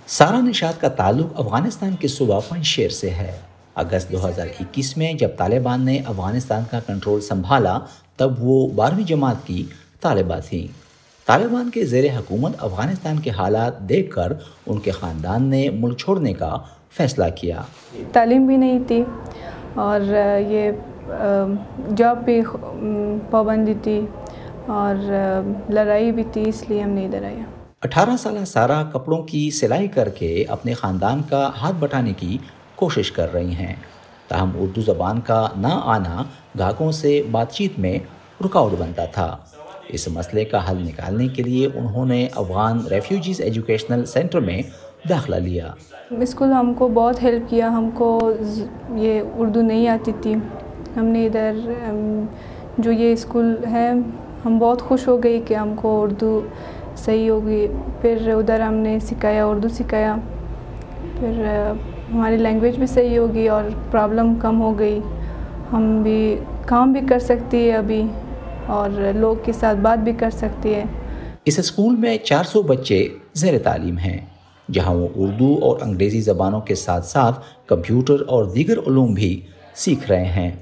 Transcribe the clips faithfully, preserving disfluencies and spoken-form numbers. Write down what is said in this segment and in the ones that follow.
سارا نشاط کا تعلق افغانستان کے صوبہ پنجشیر سے ہے۔ اگست دو ہزار اکیس میں جب طالبان نے افغانستان کا کنٹرول سنبھالا تب وہ بارہویں جماعت کی طالبہ تھیں۔ طالبان کے زیر حکومت افغانستان کے حالات دیکھ کر ان کے خاندان نے ملک چھوڑنے کا فیصلہ کیا۔ تعلیم بھی نہیں تھی اور یہ جاب پہ پابندی تھی اور لڑائی بھی تھی، اس لیے ہم نہیں ادھر آئے۔ اٹھارہ سالہ سارا کپڑوں کی سلائی کر کے اپنے خاندان کا ہاتھ بٹانے کی کوشش کر رہی ہیں، تاہم اردو زبان کا نہ آنا گاہکوں سے بات چیت میں رکاوٹ بنتا تھا۔ اس مسئلے کا حل نکالنے کے لیے انہوں نے افغان ریفیوجیز ایجوکیشنل سینٹر میں داخلہ لیا۔ اسکول ہم کو بہت ہیلپ کیا، ہم کو یہ اردو نہیں آتی تھی، ہم نے ادھر جو یہ اسکول ہے ہم بہت خوش ہو گئی کہ ہم کو اردو صحیح ہوگی۔ پھر ادھر ہم نے سکھایا، اردو سکھایا، پھر ہماری لینگویج بھی صحیح ہوگی اور پرابلم کم ہو گئی، ہم بھی کام بھی کر سکتی ہے ابھی اور لوگ کے ساتھ بات بھی کر سکتی ہے۔ اس اسکول میں چار سو بچے زیر تعلیم ہیں، جہاں وہ اردو اور انگریزی زبانوں کے ساتھ ساتھ کمپیوٹر اور دیگر علوم بھی سیکھ رہے ہیں۔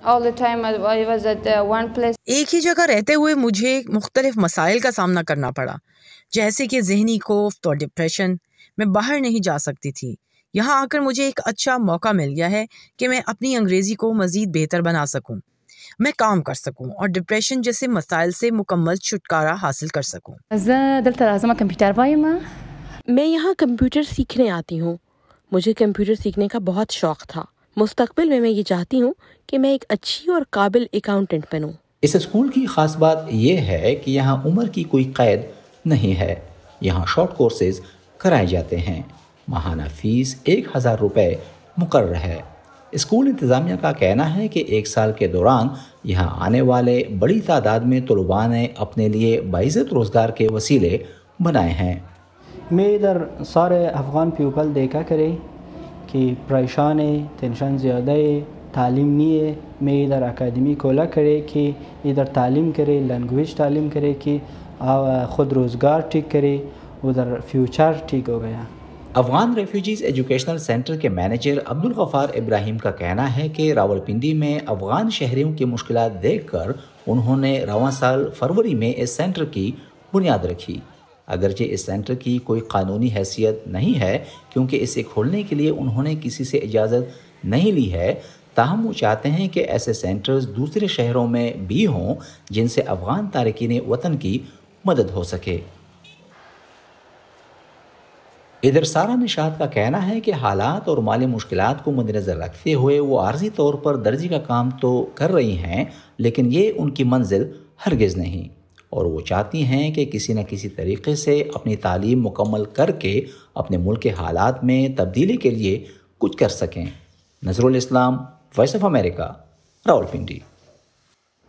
ایک ہی جگہ رہتے ہوئے مجھے مختلف مسائل کا سامنا کرنا پڑا، جیسے کہ ذہنی کوفت اور ڈپریشن۔ میں باہر نہیں جا سکتی تھی۔ یہاں آ کر مجھے ایک اچھا موقع مل گیا ہے کہ میں اپنی انگریزی کو مزید بہتر بنا سکوں، میں کام کر سکوں اور ڈپریشن جیسے مسائل سے مکمل چھٹکارا حاصل کر سکوں۔ میں یہاں کمپیوٹر سیکھنے آتی ہوں، مجھے کمپیوٹر سیکھنے کا بہت شوق تھا۔ مستقبل میں میں یہ چاہتی ہوں کہ میں ایک اچھی اور قابل اکاؤنٹنٹ بنوں۔ اس اسکول کی خاص بات یہ ہے کہ یہاں عمر کی کوئی قید نہیں ہے، یہاں شارٹ کورسز کرائے جاتے ہیں۔ ماہانہ فیس ایک ہزار روپے مقرر ہے۔ اسکول انتظامیہ کا کہنا ہے کہ ایک سال کے دوران یہاں آنے والے بڑی تعداد میں طلباء نے اپنے لیے باعزت روزگار کے وسیلے بنائے ہیں۔ میں ادھر سارے افغان پیپل دیکھا کرے کہ پریشان ہے، ٹینشن زیادہ ہے، تعلیم نہیں ہے۔ میں ادھر اکیڈمی کھولا کرے کہ ادھر تعلیم کرے، لینگویج تعلیم کرے کہ خود روزگار ٹھیک کرے، ادھر فیوچر ٹھیک ہو گیا۔ افغان ریفیوجیز ایجوکیشنل سینٹر کے مینیجر عبدالغفار ابراہیم کا کہنا ہے کہ راولپنڈی میں افغان شہریوں کی مشکلات دیکھ کر انہوں نے رواں سال فروری میں اس سینٹر کی بنیاد رکھی۔ اگرچہ اس سینٹر کی کوئی قانونی حیثیت نہیں ہے کیونکہ اسے کھولنے کے لیے انہوں نے کسی سے اجازت نہیں لی ہے، تاہم وہ چاہتے ہیں کہ ایسے سینٹرز دوسرے شہروں میں بھی ہوں جن سے افغان تارکین وطن کی مدد ہو سکے۔ ادھر سارا نشاط کا کہنا ہے کہ حالات اور مالی مشکلات کو مد نظر رکھتے ہوئے وہ عارضی طور پر درزی کا کام تو کر رہی ہیں، لیکن یہ ان کی منزل ہرگز نہیں، اور وہ چاہتی ہیں کہ کسی نہ کسی طریقے سے اپنی تعلیم مکمل کر کے اپنے ملک کے حالات میں تبدیلی کے لیے کچھ کر سکیں۔ نظر الاسلام، وائس آف امریکہ، راولپنڈی۔